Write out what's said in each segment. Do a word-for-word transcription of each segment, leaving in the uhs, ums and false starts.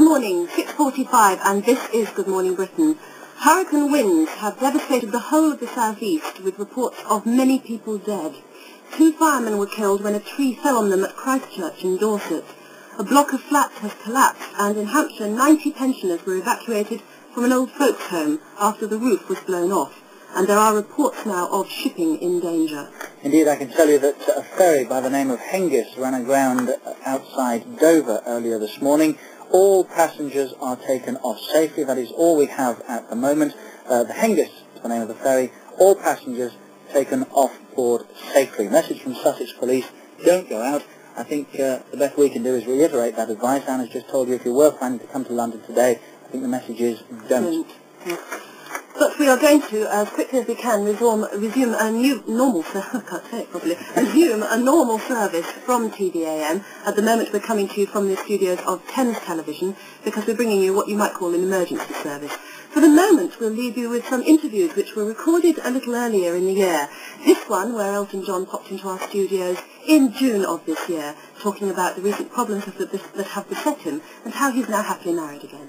morning, six forty-five, and this is Good Morning Britain. Hurricane winds have devastated the whole of the southeast, with reports of many people dead. Two firemen were killed when a tree fell on them at Christchurch in Dorset. A block of flats has collapsed, and in Hampshire, ninety pensioners were evacuated from an old folks' home after the roof was blown off. And there are reports now of shipping in danger. Indeed, I can tell you that a ferry by the name of Hengist ran aground outside Dover earlier this morning. All passengers are taken off safely. That is all we have at the moment. Uh, the Hengist is the name of the ferry. All passengers taken off board safely. Message from Sussex Police: don't go out. I think uh, the best we can do is reiterate that advice. Anne has just told you if you were planning to come to London today, I think the message is don't. Yeah. But we are going to, as quickly as we can, resume, resume a new normal service. I can't say it properly. Resume a normal service from T V A M. At the moment, we're coming to you from the studios of Thames Television because we're bringing you what you might call an emergency service. For the moment, we'll leave you with some interviews which were recorded a little earlier in the year. This one, where Elton John popped into our studios in June of this year, talking about the recent problems that have beset him and how he's now happily married again.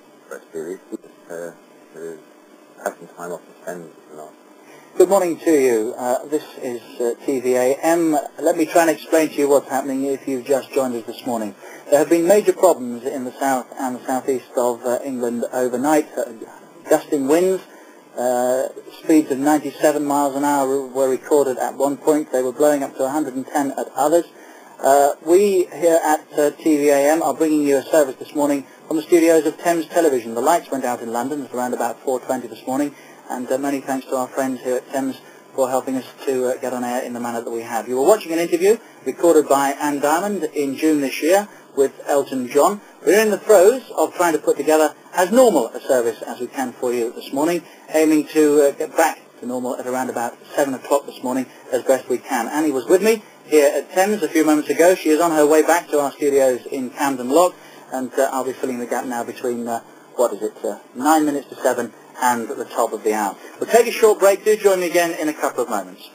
Uh, have some time off to spend with the last. Good morning to you. Uh, this is uh, T V A M. Let me try and explain to you what's happening if you've just joined us this morning. There have been major problems in the south and the southeast of uh, England overnight. Uh, gusting winds, uh, speeds of ninety-seven miles an hour were recorded at one point. They were blowing up to one hundred ten at others. Uh, we here at uh, T V A M are bringing you a service this morning from the studios of Thames Television. The lights went out in London at around about four twenty this morning, and uh, many thanks to our friends here at Thames for helping us to uh, get on air in the manner that we have. You were watching an interview recorded by Anne Diamond in June this year with Elton John. We're in the throes of trying to put together as normal a service as we can for you this morning, aiming to uh, get back to normal at around about seven o'clock this morning as best we can. Annie was with me here at Thames a few moments ago. She is on her way back to our studios in Camden Lock, and uh, I'll be filling the gap now between, uh, what is it, uh, nine minutes to seven and the top of the hour. We'll take a short break. Do join me again in a couple of moments.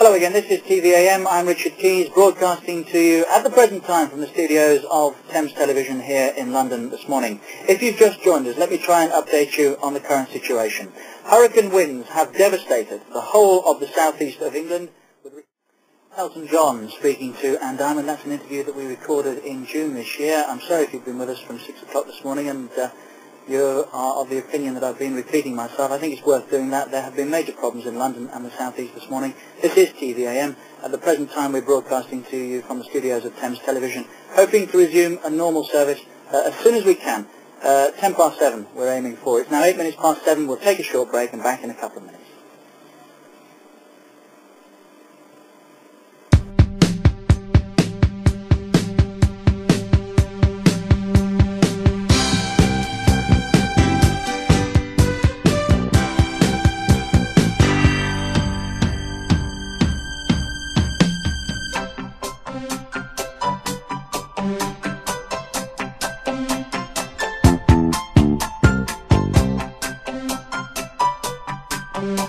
Hello again, this is T V A M. I'm Richard Keys, broadcasting to you at the present time from the studios of Thames Television here in London this morning. If you've just joined us, let me try and update you on the current situation. Hurricane winds have devastated the whole of the southeast of England. With Elton John speaking to Anne Diamond. That's an interview that we recorded in June this year. I'm sorry if you've been with us from six o'clock this morning and uh, you are of the opinion that I've been repeating myself. I think it's worth doing that. There have been major problems in London and the South East this morning. This is T V A M. At the present time we're broadcasting to you from the studios of Thames Television, hoping to resume a normal service uh, as soon as we can. Uh, ten past seven we're aiming for. It's now eight minutes past seven. We'll take a short break and back in a couple of minutes. Thank you.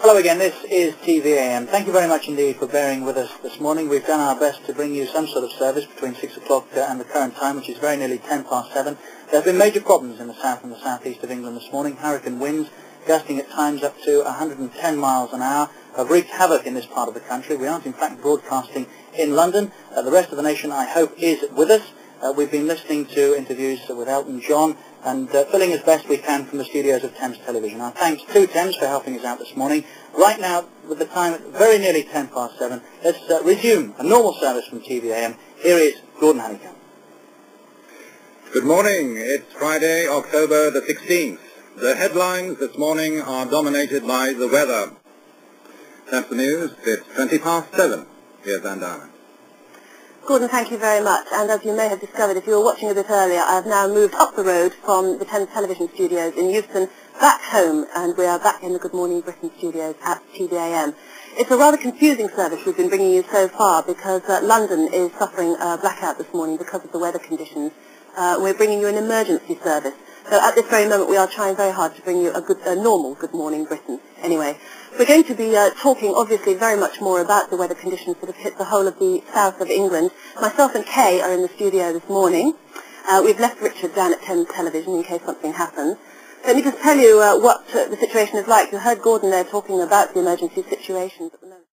Hello again, this is T V A M. Thank you very much indeed for bearing with us this morning. We've done our best to bring you some sort of service between six o'clock uh, and the current time, which is very nearly ten past seven. There have been major problems in the south and the southeast of England this morning. Hurricane winds, gusting at times up to one hundred ten miles an hour, have wreaked havoc in this part of the country. We aren't in fact broadcasting in London. Uh, the rest of the nation, I hope, is with us. Uh, we've been listening to interviews with Elton John and uh, filling as best we can from the studios of Thames Television. Our thanks to Thames for helping us out this morning. Right now, with the time at very nearly ten past seven, let's uh, resume a normal service from T V A M. Here is Gordon Honeycomb. Good morning. It's Friday, October the sixteenth. The headlines this morning are dominated by the weather. That's the news. It's twenty past seven. Here's Van Dalen. Gordon, thank you very much. And as you may have discovered, if you were watching a bit earlier, I have now moved up the road from the Thames Television studios in Euston back home, and we are back in the Good Morning Britain studios at T V A M. It's a rather confusing service we've been bringing you so far because uh, London is suffering a blackout this morning because of the weather conditions. Uh, we're bringing you an emergency service. So at this very moment we are trying very hard to bring you a, good, a normal Good Morning Britain. Anyway, we're going to be uh, talking obviously very much more about the weather conditions that have hit the whole of the south of England. Myself and Kay are in the studio this morning. Uh, we've left Richard down at Thames Television in case something happens. Let me just tell you uh, what uh, the situation is like. You heard Gordon there talking about the emergency situations at the moment.